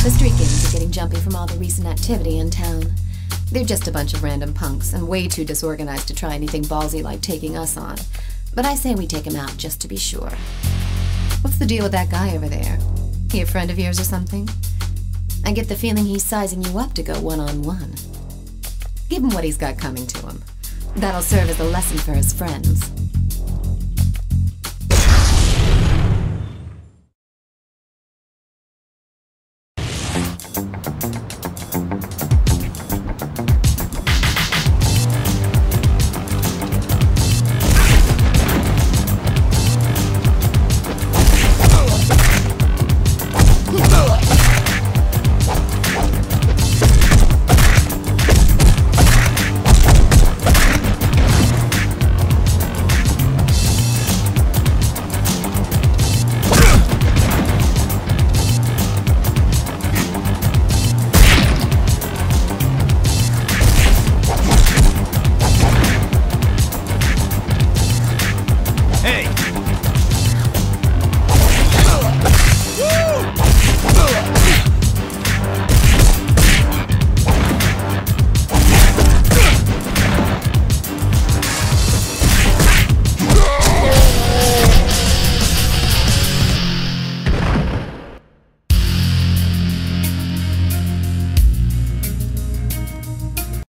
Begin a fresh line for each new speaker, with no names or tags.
The street gangs are getting jumpy from all the recent activity in town. They're just a bunch of random punks and way too disorganized to try anything ballsy like taking us on. But I say we take him out just to be sure. What's the deal with that guy over there? He a friend of yours or something? I get the feeling he's sizing you up to go one-on-one. Give him what he's got coming to him. That'll serve as a lesson for his friends.